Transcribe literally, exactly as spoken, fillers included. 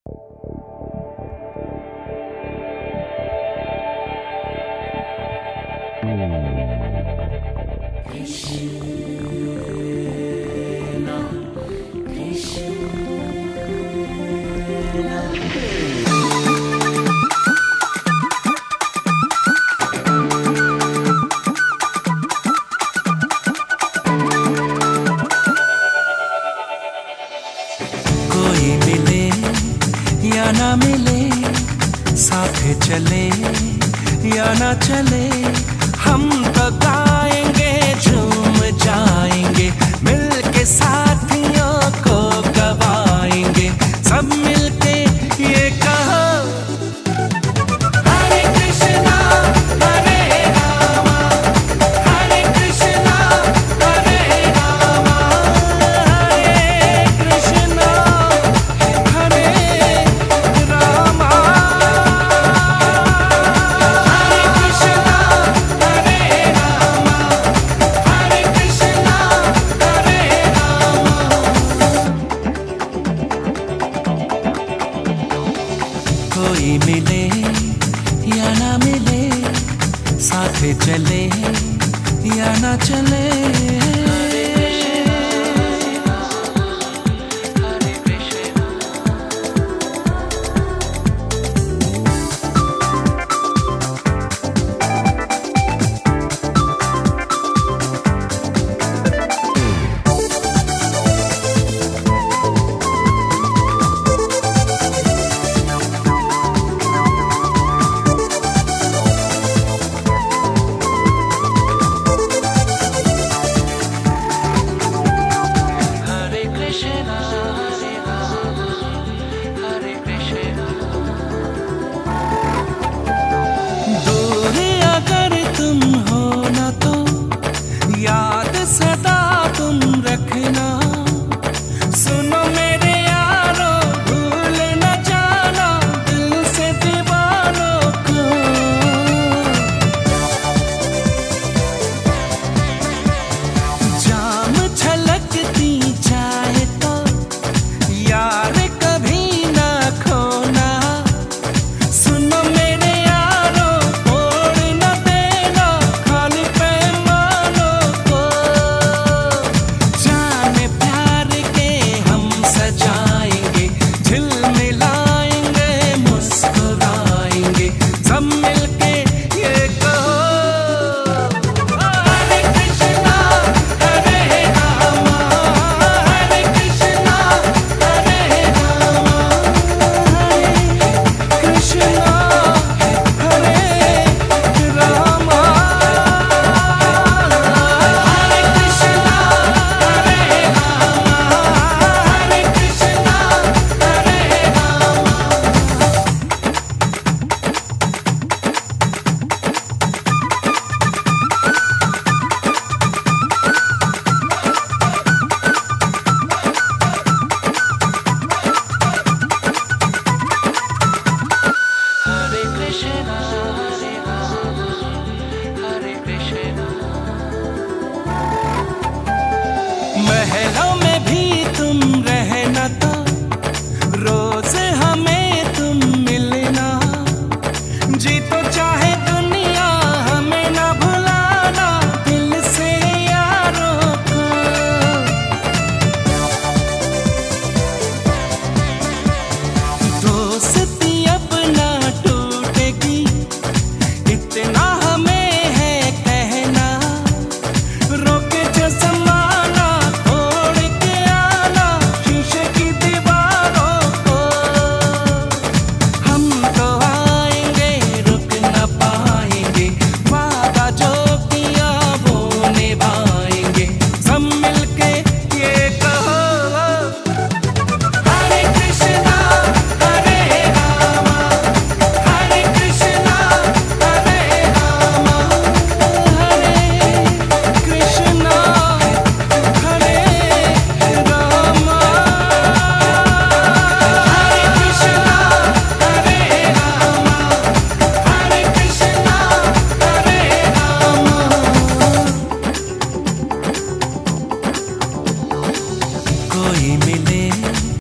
कोई मिले या ना मिले, साथ चले या ना चले, हम तो गाएंगे झूम जाएंगे, मिलके साथियों को गवाएंगे, सब मिलके ये कहो हरे कृष्णा हरे रामा, हरे कृष्णा हरे रामा, हरे कृष्णा हरे रामा, हरे कृष्णा हरे रामा, हरे कृष्णा हरे रामा। कोई मिले या ना मिले, साथ चले या ना चले,